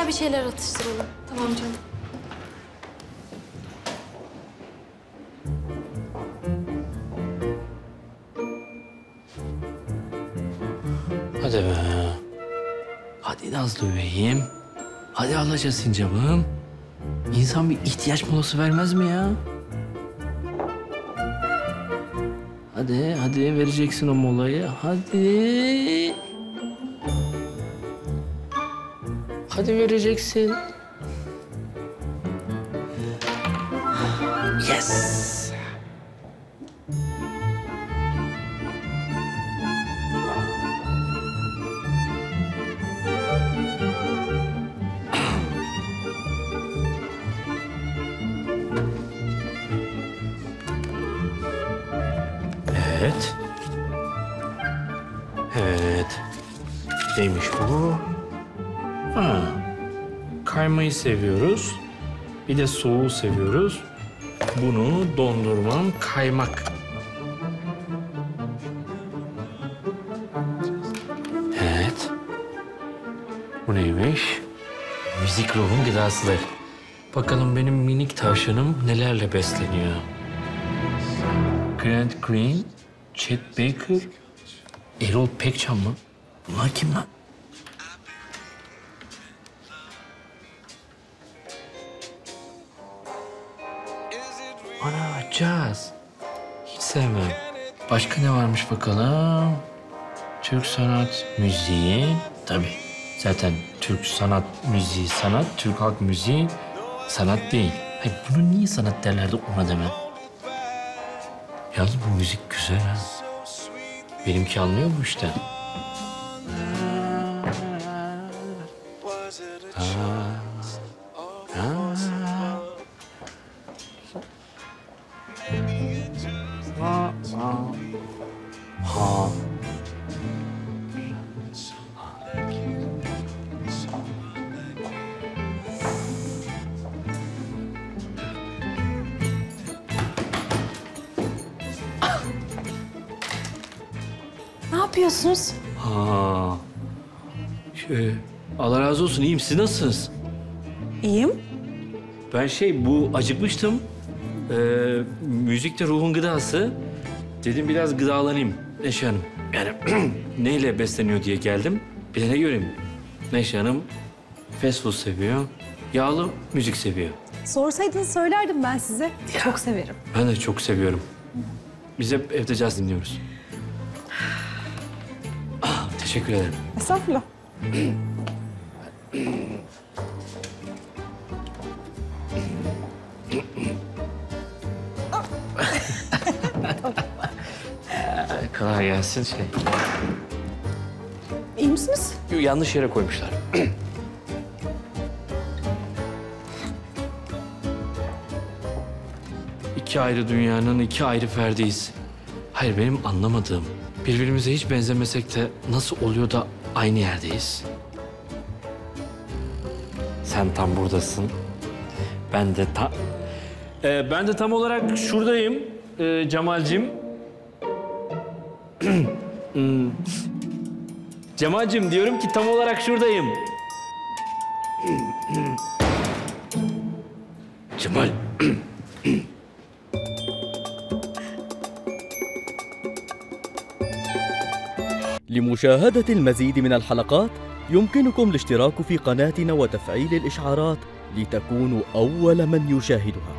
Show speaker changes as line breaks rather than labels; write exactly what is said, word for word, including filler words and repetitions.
güzel bir şeyler atıştıralım.
Tamam canım.
Hadi be. Hadi Nazlı bebeğim. Hadi alaca sincabım. İnsan bir ihtiyaç molası vermez mi ya? Hadi, hadi vereceksin o molayı. Hadi. Hadi vereceksin. Yes. Evet. Evet. Neymiş bu? Ha. Kaymayı seviyoruz. Bir de soğuğu seviyoruz. Bunu dondurmam kaymak. Evet. Bu neymiş? Müzik ruhun gıdasıdır. Bakalım benim minik tavşanım nelerle besleniyor. Grant Green, Chet Baker, Erol Pekcan mı? Bunlar kim lan? Ana, caz. Hiç sevmem. Başka ne varmış bakalım? Türk sanat müziği. Tabii. Zaten Türk sanat müziği sanat, Türk halk müziği sanat değil. Hayır, bunu niye sanat derlerdi ona deme. Yalnız bu müzik güzel ha. Benimki anlıyor mu işte?
Ne yapıyorsunuz?
Ha. Şey, Allah razı olsun, iyiyim. Siz nasılsınız?
İyiyim.
Ben şey, bu acıkmıştım. Ee, müzik de ruhun gıdası. Dedim biraz gıdalanayım Neşe Hanım. Yani neyle besleniyor diye geldim. Bilene göreyim. Neşe Hanım fast food seviyor. Yağlı müzik seviyor.
Sorsaydınız söylerdim ben size. Çok severim.
Ben de çok seviyorum. Biz hep evde caz dinliyoruz. Ah, teşekkür ederim.
Estağfurullah.
Kolay gelsin şey.
İyi misiniz?
Yanlış yere koymuşlar. İki ayrı dünyanın iki ayrı ferdiyiz. Hayır, benim anlamadığım, birbirimize hiç benzemesek de nasıl oluyor da aynı yerdeyiz? Sen tam buradasın. Ben de tam... Ee, ben de tam olarak şuradayım ee, Cemal'cim. hmm. Cemal'cim diyorum ki tam olarak şuradayım. Cemal.
لمشاهدة المزيد من الحلقات يمكنكم الاشتراك في قناتنا وتفعيل الإشعارات لتكونوا أول من يشاهدها.